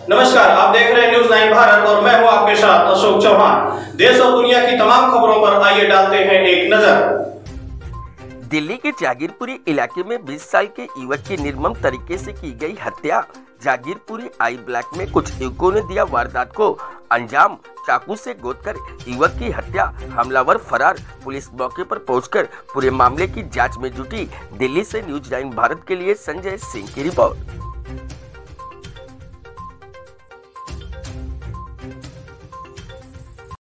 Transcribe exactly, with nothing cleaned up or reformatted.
नमस्कार, आप देख रहे हैं न्यूज़ नाइन भारत और मैं हूं आपके साथ अशोक चौहान। देश और दुनिया की तमाम खबरों पर आइए डालते हैं एक नजर। दिल्ली के जागीरपुरी इलाके में बीस साल के युवक की निर्मम तरीके से की गई हत्या। जागीरपुरी आई ब्लॉक में कुछ युवकों ने दिया वारदात को अंजाम, चाकू से गोदकर युवक की हत्या, हमलावर फरार। पुलिस मौके पर पहुंचकर पूरे मामले की जांच में जुटी। दिल्ली से न्यूज़ नाइन भारत के लिए संजय सिंह की रिपोर्ट।